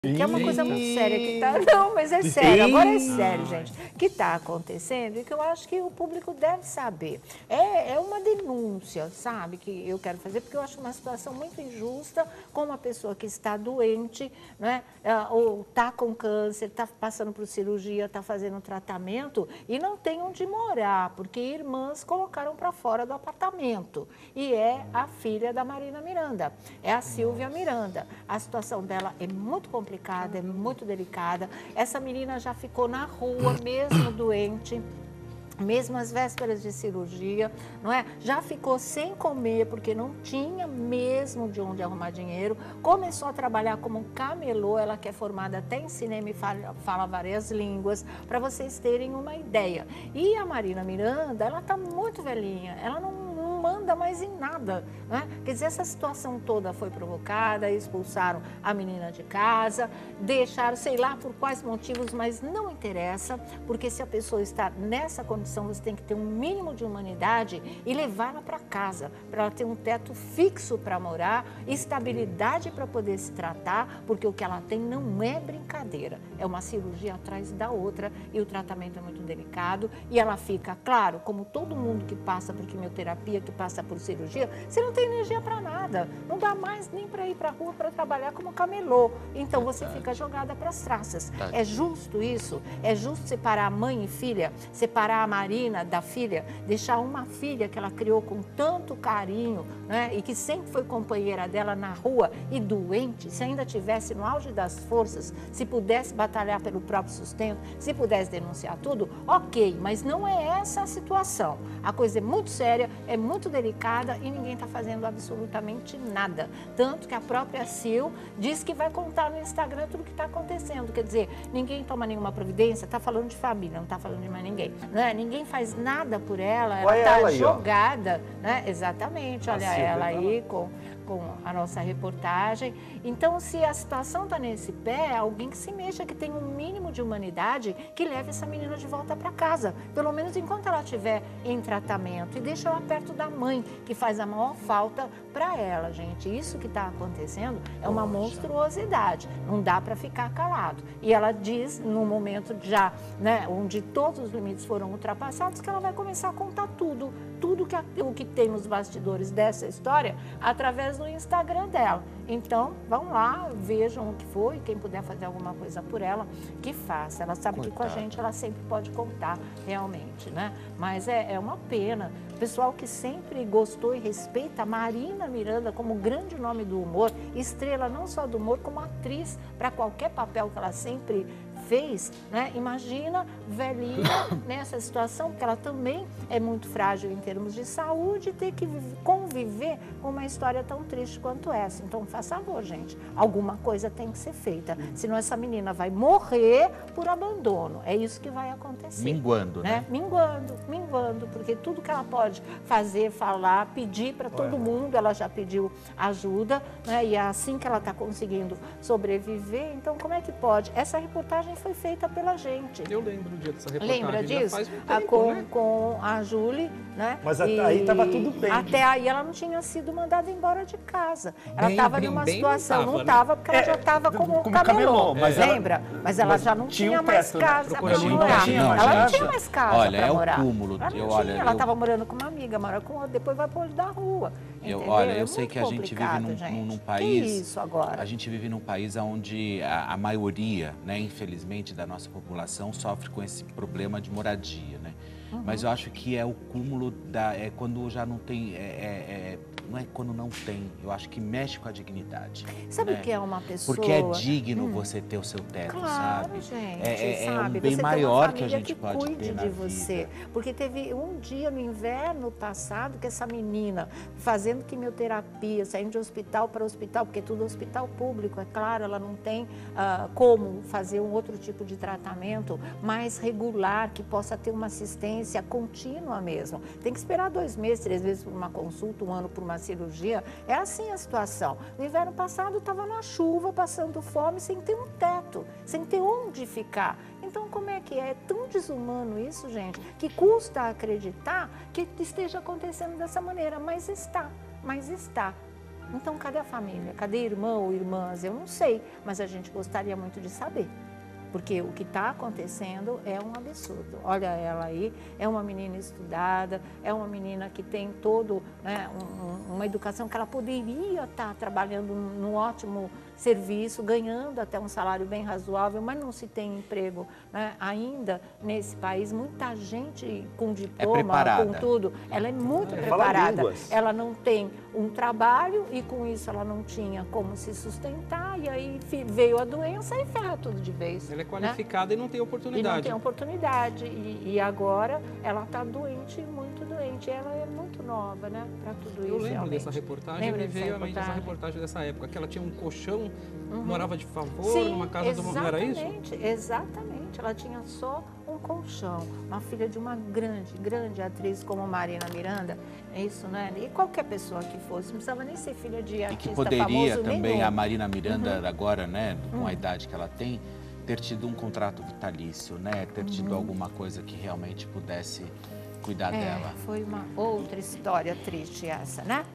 Que é uma coisa muito séria que tá... Não, mas é sério, agora é sério, gente. Que está acontecendo e que eu acho que o público deve saber. É uma denúncia, sabe, que eu quero fazer, porque eu acho uma situação muito injusta com uma pessoa que está doente, né, ou está com câncer, está passando por cirurgia, está fazendo tratamento e não tem onde morar, porque irmãs colocaram para fora do apartamento. E é a filha da Marina Miranda, é a Silvia Miranda. A situação dela é muito complicada, é muito delicada. Essa menina já ficou na rua, mesmo doente, mesmo às vésperas de cirurgia, não é? Já ficou sem comer porque não tinha mesmo de onde arrumar dinheiro. Começou a trabalhar como camelô, ela que é formada até em cinema e fala várias línguas, para vocês terem uma ideia. E a Marina Miranda, ela está muito velhinha, ela não manda mais em nada, né? Quer dizer, essa situação toda foi provocada, expulsaram a menina de casa, deixaram, sei lá por quais motivos, mas não interessa, porque se a pessoa está nessa condição, você tem que ter um mínimo de humanidade e levá-la para casa, para ela ter um teto fixo para morar, estabilidade para poder se tratar, porque o que ela tem não é brincadeira, é uma cirurgia atrás da outra e o tratamento é muito delicado e ela fica, claro, como todo mundo que passa por quimioterapia, que passa por cirurgia, você não tem energia para nada, não dá mais nem para ir para a rua para trabalhar como camelô, então você fica jogada para as traças. É justo isso? É justo separar a mãe e filha, separar a Marina da filha, deixar uma filha que ela criou com tanto carinho, né, e que sempre foi companheira dela na rua e doente, se ainda tivesse no auge das forças, se pudesse batalhar pelo próprio sustento, se pudesse denunciar tudo, ok, mas não é essa a situação. A coisa é muito séria, é muito delicada e ninguém está fazendo absolutamente nada. Tanto que a própria Sil diz que vai contar no Instagram tudo o que está acontecendo. Quer dizer, ninguém toma nenhuma providência, está falando de família, não está falando de mais ninguém. Né? Ninguém faz nada por ela, ela está jogada. Né? Exatamente, olha ela aí com a nossa reportagem. Então, se a situação está nesse pé, alguém que se mexa, que tem um mínimo de humanidade, que leve essa menina de volta para casa, pelo menos enquanto ela estiver em tratamento, e deixa ela perto da mãe, que faz a maior falta para ela, gente. Isso que está acontecendo é uma monstruosidade, não dá para ficar calado. E ela diz, no momento já, né, onde todos os limites foram ultrapassados, que ela vai começar a contar tudo o que tem nos bastidores dessa história, através do Instagram dela. Então, vão lá, vejam o que foi, quem puder fazer alguma coisa por ela, que faça. Ela sabe que com a gente ela sempre pode contar, realmente, né? Mas é uma pena. O pessoal que sempre gostou e respeita a Marina Miranda como grande nome do humor, estrela não só do humor, como atriz para qualquer papel que ela sempre fez, né? Imagina velhinha nessa situação, porque ela também é muito frágil em termos de saúde, ter que conviver com uma história tão triste quanto essa. Então, faz favor, gente, alguma coisa tem que ser feita, senão essa menina vai morrer por abandono. É isso que vai acontecer. Minguando, né? Minguando, porque tudo que ela pode fazer, falar, pedir para todo mundo, ela já pediu ajuda, né? E é assim que ela está conseguindo sobreviver. Então, como é que pode? Essa reportagem foi feita pela gente. Eu lembro do dia dessa reportagem. Lembra disso? Faz um tempo, né? Com a Júlia, né? Mas aí estava tudo bem. Até aí ela não tinha sido mandada embora de casa. Ela estava numa situação, não né? estava, porque ela já estava como camelô, mas lembra? Mas ela já não tinha mais casa para morar. Ela não tinha mais casa para morar. Olha, é o cúmulo. Ela estava morando com uma amiga, mora com outra, depois vai pôr da rua. Eu sei que a gente vive num país... Que isso agora? A gente vive num país onde a maioria, né, infelizmente, da nossa população sofre com esse problema de moradia, né? Mas eu acho que é o cúmulo quando já não tem, não é quando não tem, eu acho que mexe com a dignidade. Sabe o né? que é uma pessoa? Porque é digno você ter o seu teto, claro, sabe? Gente, É um sabe? bem você maior que a gente que pode cuide ter na de você. vida. Porque teve um dia no inverno passado que essa menina fazendo quimioterapia, saindo de hospital para hospital, porque tudo é hospital público, é claro, ela não tem como fazer um outro tipo de tratamento mais regular, que possa ter uma assistência contínua mesmo. Tem que esperar 2 meses, 3 meses por uma consulta, 1 ano por uma cirurgia. É assim a situação. No inverno passado estava na chuva, passando fome, sem ter um teto, sem ter onde ficar. Então, como é que é? É tão desumano isso, gente, que custa acreditar que esteja acontecendo dessa maneira, mas está. Então, cadê a família? Cadê irmão ou irmãs? Eu não sei, mas a gente gostaria muito de saber. Porque o que está acontecendo é um absurdo. Olha ela aí, é uma menina estudada, é uma menina que tem todo, né, uma educação que ela poderia estar trabalhando num ótimo serviço, ganhando até um salário bem razoável, mas não se tem emprego, né? Ainda nesse país. Muita gente com diploma, com tudo, ela é muito preparada. Ela não tem um trabalho e com isso ela não tinha como se sustentar e aí veio a doença e ferra tudo de vez. Ela é qualificada, né? E não tem oportunidade. E não tem oportunidade. E agora ela está doente, muito doente. Ela é muito nova, né, para tudo isso. Eu lembro dessa reportagem, me veio à mente essa reportagem dessa época, que ela tinha um colchão, morava de favor, numa casa de uma... Não era isso? Exatamente. Ela tinha só um colchão. Uma filha de uma grande atriz como Marina Miranda. É isso, né? E qualquer pessoa que fosse, não precisava nem ser filha de artista famoso. E que poderia também nenhum. a Marina Miranda, agora, né, com a idade que ela tem, ter tido um contrato vitalício, né? Ter tido alguma coisa que realmente pudesse cuidar dela. Foi uma outra história triste essa, né?